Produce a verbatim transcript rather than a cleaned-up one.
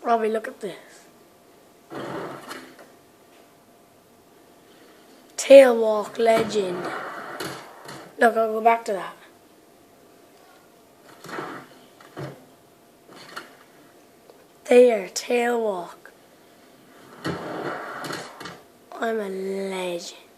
Robbie, look at this. Tailwalk legend. Look, I'll go back to that. There, tailwalk. I'm a legend.